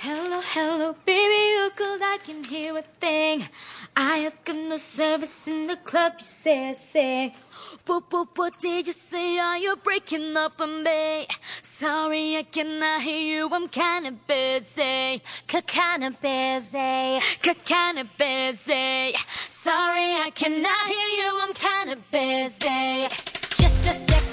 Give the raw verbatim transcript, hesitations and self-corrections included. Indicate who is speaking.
Speaker 1: Hello, hello, baby, you cause I can hear a thing. I have got no service in the club, you say, I say. What, what, what did you say? Are you breaking up on me? Sorry, I cannot hear you, I'm kinda busy. Kinda busy. Kinda busy. Sorry, I cannot hear you, I'm kinda busy. Just a second.